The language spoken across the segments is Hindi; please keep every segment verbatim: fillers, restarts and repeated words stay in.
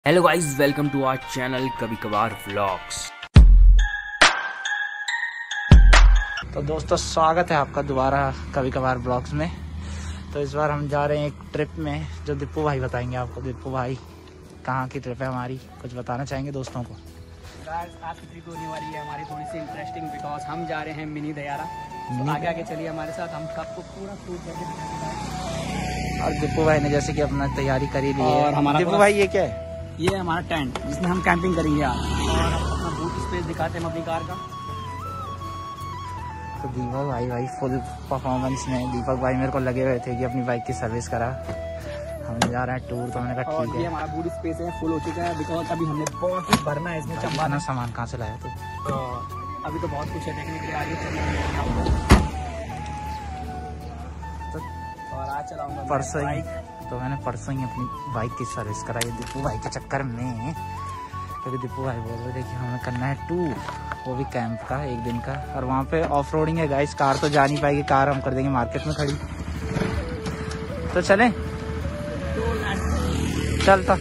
Hello guys, welcome to our channel कभी कभार व्लॉग्स। तो दोस्तों स्वागत है आपका दोबारा कभी कभार ब्लॉग्स में। तो इस बार हम जा रहे हैं एक ट्रिप में जो दीपू भाई बताएंगे आपको। दीपू भाई कहाँ की ट्रिप है हमारी, कुछ बताना चाहेंगे दोस्तों को? आज की ट्रिप होने वाली है हमारी थोड़ी सी इंटरेस्टिंग, बिकॉज हम जा रहे हैं मिनी दयारा। तो आगे आगे चलिए हमारे साथ, हम सबको पूरा शूट करके दिखाएंगे। और दीपू भाई ने जैसे कि अपना तैयारी करी ली है। और हमारा दीपू भाई ये क्या है? ये है हमारा टेंट जिसमें हम कैंपिंग करेंगे आज, और अपना बूट स्पेस दिखाते हैं हम अपनी कार का। तो दीपक भाई भाई फुल परफॉर्मेंस में दीपक भाई मेरे को लगे हुए थे कि अपनी बाइक की सर्विस करा। हम जा रहे हैं टूर, तो मैंने कहा ठीक है। ये हमारा बूट स्पेस है, फुल हो चुका है बिकॉज अभी हमने बहुत कुछ भरना है इसमें। चंबाना सामान कहाँ से लाया तू? तो अभी तो बहुत कुछ है देखने के लिए, आगे और आज चलाऊंगा परसों ही, तो मैंने परसों ही अपनी बाइक की सर्विस कराई दीपू भाई के चक्कर में, क्योंकि दीपू भाई बोल रहे थे कि हमें करना है टूर, वो भी कैंप का एक दिन का। और वहाँ पे ऑफ रोडिंग है गाइस, कार तो जा नहीं पाएगी, कार हम कर देंगे मार्केट में खड़ी। तो चलें? चलता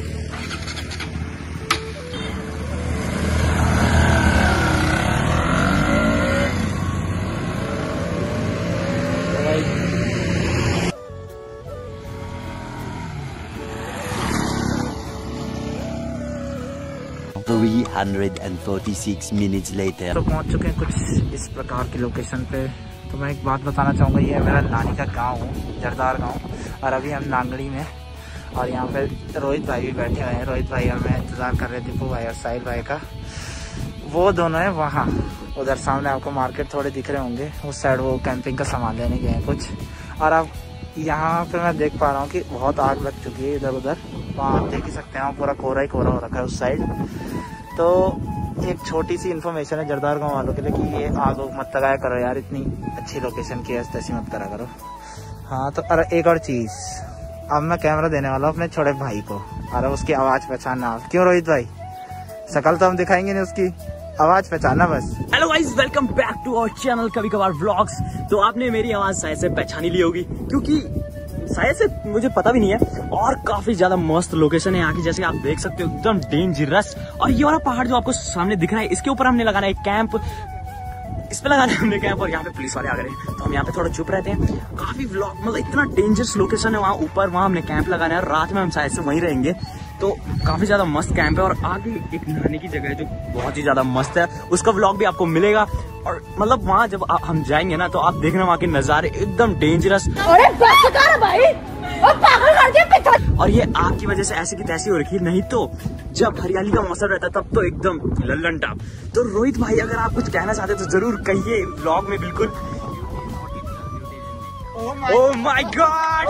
three hundred forty-six minutes later. तो पहुँच चुके हैं कुछ इस प्रकार की लोकेशन पे। तो मैं एक बात बताना चाहूँगा, ये मेरा नानी का गांव है, जरदार गांव, और अभी हम नांगड़ी में। और यहाँ पे रोहित भाई भी बैठे हुए हैं। रोहित भाई और मैं इंतज़ार कर रहे हैं दीपू भाई और साहिल भाई का। वो दोनों हैं वहाँ, उधर सामने आपको मार्केट थोड़े दिख रहे होंगे, उस साइड वो कैंपिंग का सामान लेने गए हैं कुछ। और अब यहाँ पे मैं देख पा रहा हूँ कि बहुत आग लग चुकी है इधर उधर, वहाँ आप देख ही सकते हैं, पूरा कोहरा ही कोहरा हो रखा है उस साइड। तो एक छोटी सी इन्फॉर्मेशन है जरदार गांव वालों के लिए कि ये आग मत लगाया करो यार, इतनी अच्छी लोकेशन की है, ऐसी मत करा करो। हाँ, तो अरे एक और चीज़, अब मैं कैमरा देने वाला हूँ अपने छोटे भाई को, और उसकी आवाज़ पहचानना। क्यों रोहित भाई? शकल तो हम दिखाएंगे नहीं, उसकी आवाज़ पहचानना बस। Hello guys, welcome back to our channel कभी कभार व्लॉग्स। तो आपने मेरी आवाज शायद से पहचानी ली होगी, क्योंकि शायद से मुझे पता भी नहीं है। और काफी ज्यादा मस्त लोकेशन है यहाँ की, जैसे आप देख सकते हो, एकदम डेंजरस। और ये वाला पहाड़ जो आपको सामने दिख रहा है, इसके ऊपर हमने लगाना है कैंप, इस पे लगाना है हमने कैंप। और यहाँ पे पुलिस वाले आ गए, तो हम यहाँ पे थोड़ा चुप रहते हैं। काफी व्लॉग, मतलब इतना डेंजरस लोकेशन है वहाँ ऊपर, वहाँ हमने कैंप लगाना है, रात में हम शायद से वहीं रहेंगे। तो काफी ज्यादा मस्त कैंप है। और आगे एक नहाने की जगह है जो बहुत ही ज्यादा मस्त है, उसका व्लॉग भी आपको मिलेगा। और मतलब वहाँ जब आ, हम जाएंगे ना, तो आप देखना वहाँ के नजारे एकदम डेंजरस। अरे बस कर भाई, और पागल कर दिया पिता। और ये आग की वजह से ऐसी की तैसी हो रखी है, नहीं तो जब हरियाली का मौसम रहता है तब तो एकदम लल्लन टाप। तो रोहित भाई अगर आप कुछ कहना चाहते तो जरूर कहिए व्लॉग में। बिल्कुल। ओह माय गॉड,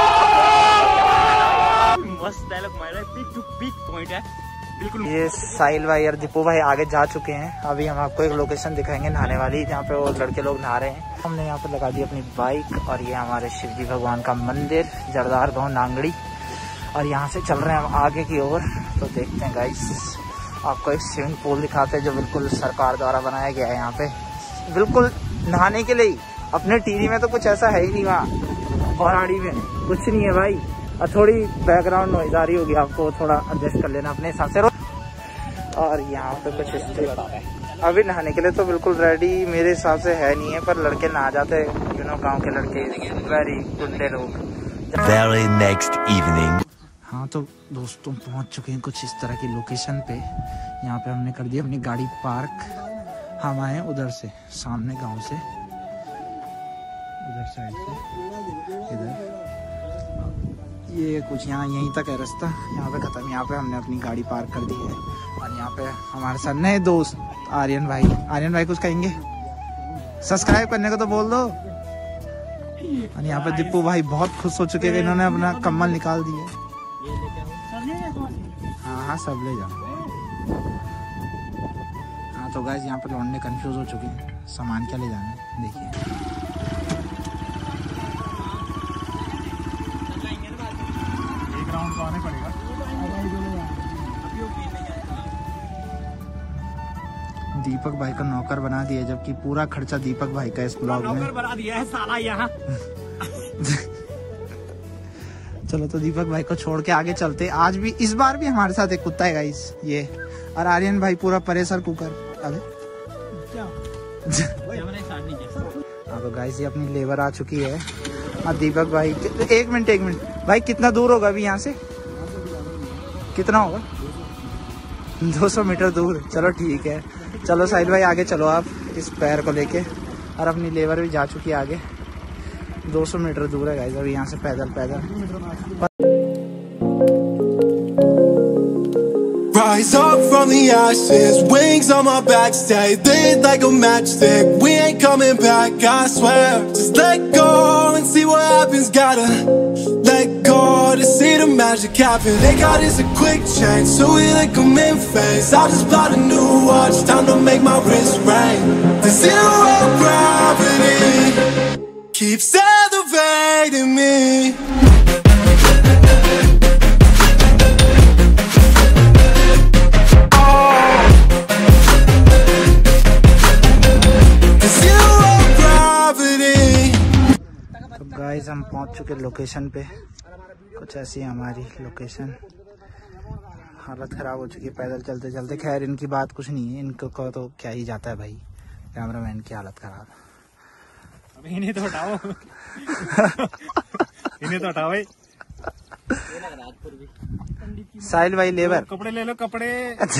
मस्त डायलॉग मारा है, पीक टू पीक पॉइंट है बिल्कुल। ये साहिल भाई और दीपू भाई आगे जा चुके हैं। अभी हम आपको एक लोकेशन दिखाएंगे नहाने वाली, जहाँ पे वो लड़के लोग नहा रहे हैं। हमने यहाँ पे लगा दी अपनी बाइक, और ये हमारे शिव जी भगवान का मंदिर, जरदार गांव नांगड़ी। और यहाँ से चल रहे हैं हम आगे की ओर। तो देखते हैं गाइस, आपको एक स्विमिंग पूल दिखाते हैं जो बिल्कुल सरकार द्वारा बनाया गया है यहाँ पे, बिल्कुल नहाने के लिए। अपने टीवी में तो कुछ ऐसा है ही नहीं, वहाँ पहाड़ी में कुछ नहीं है भाई। और थोड़ी बैकग्राउंड नॉइज आ रही होगी आपको, थोड़ा एडजस्ट कर लेना अपने हिसाब से। और यहाँ पे कुछ स्टेप अभी नहाने के लिए तो बिल्कुल रेडी मेरे हिसाब से है नहीं है, पर लड़के नहा जाते हैं, यू नो, गाँव के लड़के वेरी गुंडे लोग। Very next evening. हाँ, तो दोस्तों पहुँच चुके हैं कुछ इस तरह की लोकेशन पे। यहाँ पे हमने कर दी अपनी गाड़ी पार्क। हम आए उधर से, सामने गांव से, उधर साइड से इधर। ये कुछ यहाँ यहीं तक है रास्ता, यहाँ पे खत्म। यहाँ पे हमने अपनी गाड़ी पार्क कर दी है। और यहाँ पे हमारे साथ नए दोस्त आर्यन भाई। आर्यन भाई कुछ कहेंगे? सब्सक्राइब करने को तो बोल दो। और यहाँ पे दीपू भाई बहुत खुश हो चुके हैं, इन्होंने अपना कम्बल निकाल दिए। हाँ हाँ, सब ले जाओ। हाँ तो गाइस, यहाँ पे लौंडे कंफ्यूज हो चुके हैं, सामान क्या ले जाना है देखिए। दीपक भाई को नौकर बना दिया, जबकि पूरा खर्चा दीपक भाई का इस ब्लॉग में। नौकर बना दिया है साला यहाँ। चलो तो दीपक भाई को छोड़ के आगे चलते। आज भी, इस बार भी हमारे साथ एक कुत्ता है गाइस ये, और आर्यन भाई पूरा परेशर कुकर। अरे हाँ तो गाइस ये अपनी लेबर आ चुकी है। हाँ दीपक भाई, एक मिनट एक मिनट भाई, कितना दूर होगा अभी यहाँ से? कितना होगा? दो सौ मीटर दूर। चलो ठीक है, चलो साहिल भाई आगे चलो आप इस पैर को लेके। और अपनी लेबर भी जा चुकी है आगे, दो सौ मीटर दूर है गाइस अभी यहाँ से पैदल पैदल। Rise up from the ashes, wings on my back, stay lit like a matchstick. We ain't coming back, I swear. Just let go and see what happens. Gotta let go to see the magic happen. They got us a quick change, so we like them in phase. I just bought a new watch, time to make my wrist ring. The zero gravity keeps elevating me. Guys हम पहुंच चुके लोकेशन पे। कुछ ऐसी है हमारी लोकेशन। हालत ख़राब हो चुकी है पैदल चलते चलते। खैर इनकी बात कुछ नहीं है, इनको को तो क्या ही जाता है भाई, कैमरामैन की हालत ख़राब। अबे इन्हें तो हटाओ इन्हें तो हटाओ भाई। साहिल भाई लेबर, कपड़े ले लो कपड़े।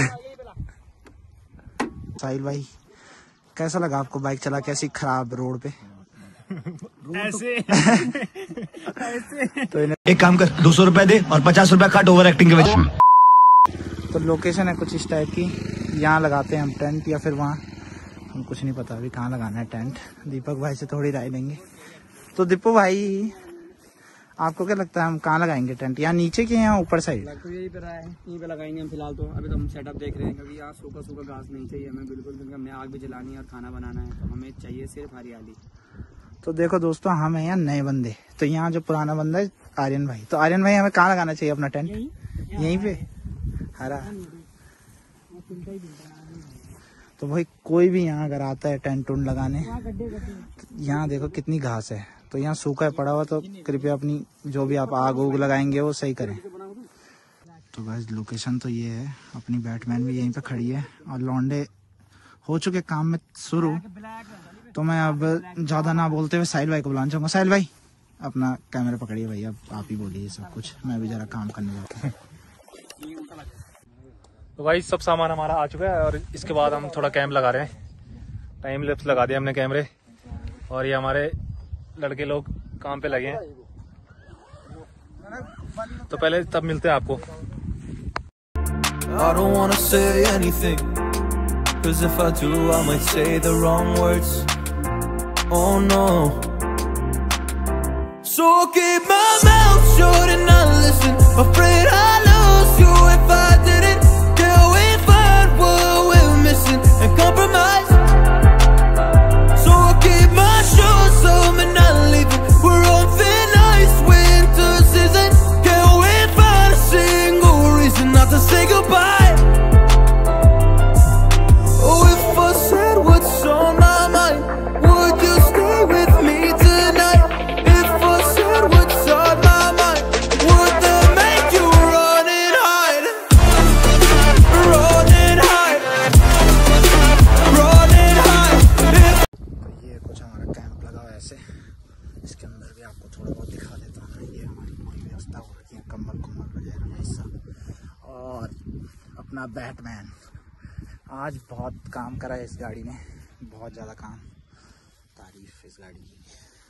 साहिल भाई कैसा लगा आपको बाइक चला के ऐसी खराब रोड पे? ऐसे ऐसे तो एक काम कर, दो सौ रुपए दे और पचास रुपए काट ओवर एक्टिंग के वजह। तो लोकेशन है कुछ इस टाइप की। यहाँ लगाते हैं हम टेंट या फिर वहाँ, हम कुछ नहीं पता अभी कहाँ लगाना है टेंट। दीपक भाई से थोड़ी राय लेंगे। तो दीपू भाई आपको क्या लगता है हम कहाँ लगाएंगे टेंट? यहाँ नीचे के यहाँ ऊपर साइड? तो यही पे रहा है, यहीं पे लगाएंगे हम फिलहाल। तो अभी तो हम सेटअप देख रहे हैं क्योंकि यहाँ सूखा सूखा घास नहीं चाहिए हमें बिल्कुल, क्योंकि हमने आग भी जलानी है और खाना बनाना है, तो हमें चाहिए सिर्फ हरियाली। तो देखो दोस्तों, हम हैं यहाँ नए बंदे, तो यहाँ जो पुराना बंदा है आर्यन भाई, तो आर्यन भाई हमें कहाँ लगाना चाहिए अपना टेंट? यहीं पे हरा। तो भाई कोई भी यहाँ अगर आता है टेंट उंट लगाने, यहाँ देखो कितनी घास है, तो यहाँ सूखा पड़ा हुआ, तो कृपया अपनी जो भी आप आग उग लगाएंगे वो सही करें। तो गाइस लोकेशन तो ये है, अपनी बैटमैन भी यहीं पे खड़ी है और लौंडे हो चुके काम में शुरू। तो मैं अब ज़्यादा ना बोलते हुए साहिल भाई को बुलाना चाहूँगा। साहिल भाई अपना कैमरा पकड़िए भाई, अब आप ही बोलिए सब कुछ, मैं भी ज़रा काम करने जाता हूँ। तो भाई सब सामान हमारा आ चुका है और इसके बाद हम थोड़ा कैंप लगा रहे हैं। टाइम लैप्स लगा दिया हमने कैमरे, और ये हमारे लड़के लोग काम पे लगे हैं। तो पहले तब मिलते हैं आपको। I don't wanna say anything, 'cause if I do I might say the wrong words. Oh no. So I'll keep my mouth shut and not listen. Afraid I'll lose you if I didn't. Till we find what we're missing and compromise. So I'll keep my shoes on and not leaving. We're on thin ice, winter season. Can't wait for a single reason not to say goodbye. Oh, if I said what's on my mind, would you stay with me tonight? If I said what's on my mind, would that make you run and hide? Run and hide. Run and hide. If तो ये कुछ हमारा कैंप लगा हुआ है ऐसे, इसके अंदर भी आपको थोड़ा बहुत दिखा देता हूँ। ये हमारी पूरी व्यवस्था हो रखी है, कम्बल कुम्बल वगैरह ऐसा। और अपना बैटमैन आज बहुत काम करा है इस गाड़ी ने, बहुत ज़्यादा काम, तारीफ इस गाड़ी की।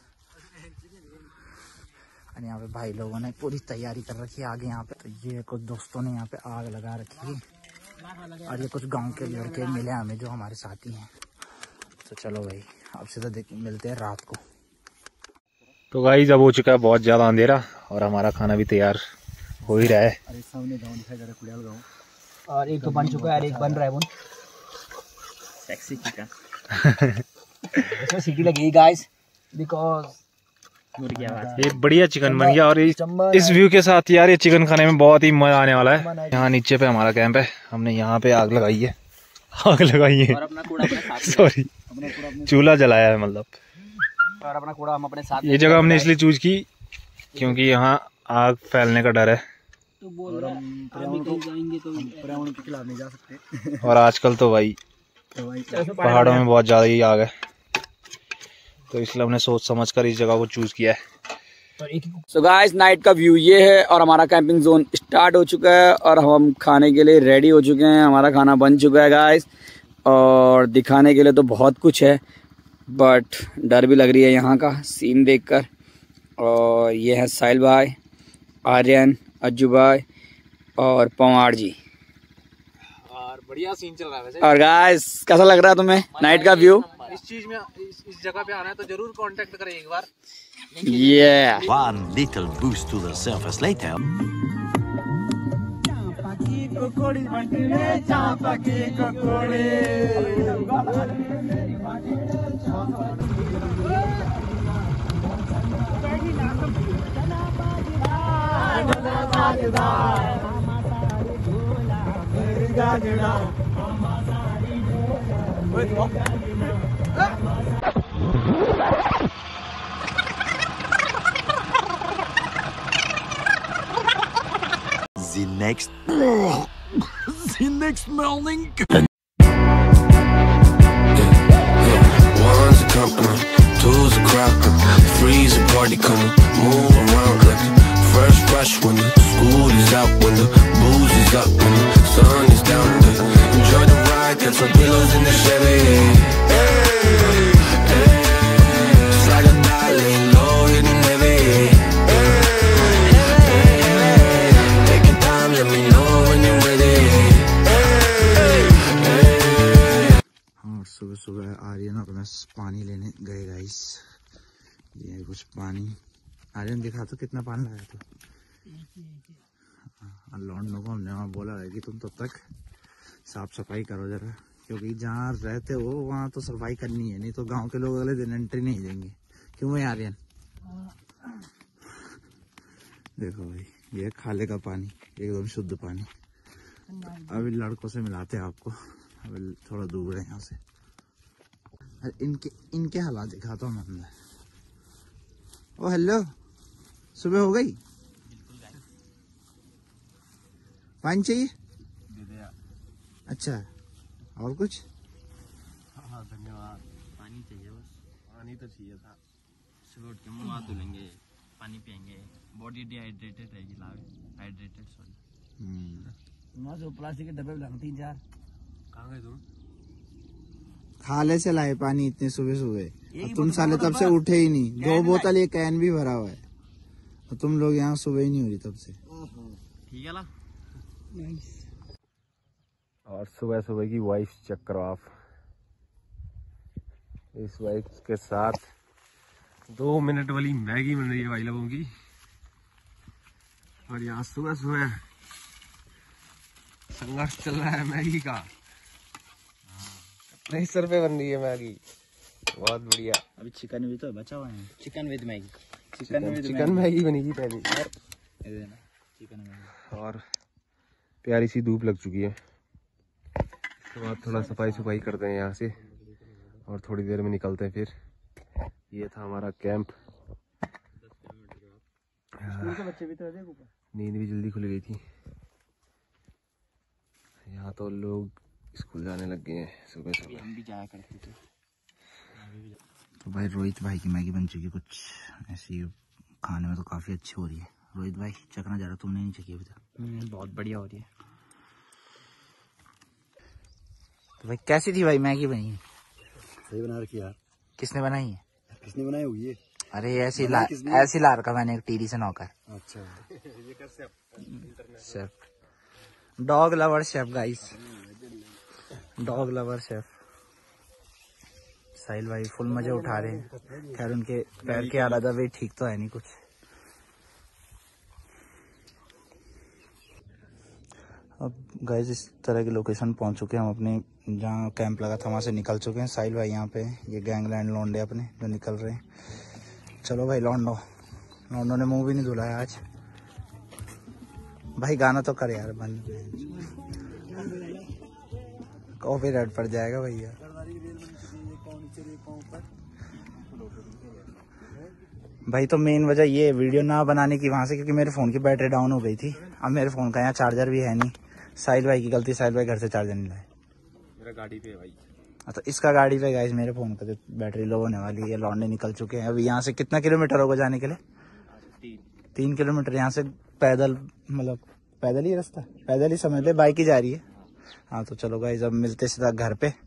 और यहाँ पे भाई लोगों ने पूरी तैयारी कर रखी है आगे यहाँ पे। तो ये कुछ दोस्तों ने यहाँ पे आग लगा रखी है, और ये कुछ गांव के लड़के मिले हमें जो हमारे साथी हैं। तो चलो भाई आपसे तो देख मिलते हैं रात को। तो गाइस अब हो चुका है बहुत ज़्यादा अंधेरा और हमारा खाना भी तैयार हो ही रहा है। अरे सामने गाँव दिखाई दे रहा है, कुड़ियाल गाँव। और एक तो बन चुका है और एक बन रहा है। वो सेक्सी चिकन इसमें सीटी लगी गाइस, बिकॉज ये बढ़िया चिकन बन गया। और इस व्यू के साथ यार ये चिकन खाने में बहुत ही मजा आने वाला है। यहाँ नीचे पे हमारा कैंप है, हमने यहाँ पे आग लगाई है आग लगाई है सॉरी चूल्हा जलाया है मतलब। और अपना कूड़ा हम अपने साथ। ये जगह हमने इसलिए चूज की क्योंकि यहाँ आग फैलने का डर है, तो बोल रहा है अभी कहीं जाएंगे तो पर्यावरण के खिलाफ नहीं जा सकते। और आजकल तो भाई पहाड़ों में बहुत ज़्यादा ही आग है, तो इसलिए हमने सोच समझ कर इस जगह को चूज किया है। सो गाइस, नाइट का व्यू ये है और हमारा कैंपिंग जोन स्टार्ट हो चुका है और हम खाने के लिए रेडी हो चुके हैं। हमारा खाना बन चुका है गाइस, और दिखाने के लिए तो बहुत कुछ है, बट डर भी लग रही है यहाँ का सीन देखकर। और ये है साहिल भाई, आर्यन, अज्जू भाई और पवार जी, और बढ़िया सीन चल रहा है वैसे। और गाइस कैसा लग रहा है तुम्हें नाइट का व्यू? इस चीज में इस, इस जगह पे आना है तो जरूर कांटेक्ट करें एक बार। Yeah. One little boost to the surface later. The next, the next morning. One's a company, two's a crowd, three's a party coming, move around like the first rush when the school is out, when the booze is up, when the sun is down. To enjoy the ride, get some pillows in the Chevy. Hey, hey, slide a dollar low, hitting heavy. सुबह सुबह आर्यन और मैं पानी लेने गए गाइस। ये है कुछ पानी। आर्यन दिखा तो कितना पानी लाया तो। लौंडों को हमने वहाँ बोला है कि तुम तब तक साफ सफाई करो जरा, क्योंकि जहाँ रहते हो वहाँ तो सफाई करनी है, नहीं तो गांव के लोग अगले दिन एंट्री नहीं देंगे। क्यों भाई आर्यन? देखो भाई, ये खाले का पानी, एकदम शुद्ध पानी। अभी लड़कों से मिलाते हैं आपको, अभी थोड़ा दूर है यहाँ से। इनके इनके हालात दिखाता हूँ मैं अंदर। ओ हेलो, सुबह हो गई? पानी चाहिए? अच्छा, और कुछ? हाँ धन्यवाद। पानी चाहिए बस। पानी तो चाहिए था। सुबह उठ के मुँह हाथ धुलेंगे, पानी पियेंगे, बॉडी डिहाइड्रेटेड रहेगी। Hydrated sorry. जो प्लास्टिक के डब्बे लाना तीन चार। कहाँ गए तुम? खाले से लाए पानी इतने सुबह सुबह, तुम साले तब से उठे ही नहीं। दो बोतल एक कैन भी भरा हुआ है, और तुम लोग यहाँ सुबह ही नहीं हो रही तब से। ठीक है ना? और सुबह सुबह की वाइफ चेक करो आप। इस वाइफ के साथ दो मिनट वाली मैगी बन रही है भाई लोगों की, और यहाँ सुबह सुबह संघर्ष चल रहा है मैगी का। प्रेशर पे बन रही है मैगी, बहुत बढ़िया। अभी चिकन भी तो बचा हुआ है। Chicken with Maggi. Chicken with chicken Maggi बनेगी पहले, चिकन मैगी। और प्यारी सी धूप लग चुकी है। इसके बाद थोड़ा सफाई सफाई करते हैं यहाँ से, और थोड़ी देर में निकलते हैं फिर। ये था हमारा कैंप। नींद भी जल्दी खुल गई थी। यहाँ तो लोग स्कूल जाने लग गए हैं सुबह सुबह। हम भी जाया करते थे। तो भाई रोहित भाई की मैगी बन चुकी कुछ ऐसी, खाने में तो काफी अच्छी हो रही है। रोहित भाई चखना जा रहा, तुमने नहीं चखी अभी तक? बहुत बढ़िया हो रही है। तो भाई कैसी थी भाई मैगी बनी? सही बना रखी यार। किसने बनाई है? किसने बनाई होगी ये? अरे ऐसी ला ऐसी ला रखा मैंने एक टीडी से नौकर। अच्छा, chef, dog lover chef guys, dog lover chef. Sahil भाई फुल मजे उठा रहे हैं। खैर उनके पैर के हालात अभी ठीक तो है नहीं कुछ। अब गाइस इस तरह की लोकेशन पहुंच चुके हैं हम अपने, जहाँ कैंप लगा था वहां से निकल चुके हैं। साहिल भाई यहाँ पे, ये गैंगलैंड लौंडे अपने जो निकल रहे हैं। चलो भाई लौंडो, लौंडो ने मुंह भी नहीं धुला है आज। भाई गाना तो कर यार बंद, कॉपीराइट पड़ जाएगा भैया। भाई तो मेन वजह ये वीडियो ना बनाने की वहाँ से, क्योंकि मेरे फ़ोन की बैटरी डाउन हो गई थी। अब मेरे फ़ोन का यहाँ चार्जर भी है नहीं। साहिल भाई की गलती, साहिल भाई घर से चार्जर नहीं लाए। मेरा गाड़ी पे है भाई। तो इसका गाड़ी पे गाइस मेरे फ़ोन का तो बैटरी लो होने वाली है। लौंडे निकल चुके हैं। अभी यहाँ से कितना किलोमीटर होगा जाने के लिए? तीन तीन किलोमीटर यहाँ से पैदल, मतलब पैदल ही रास्ता, पैदल ही समझ ले, बाइक ही जा रही है। हाँ तो चलो गाइस अब मिलते सीधा घर पे।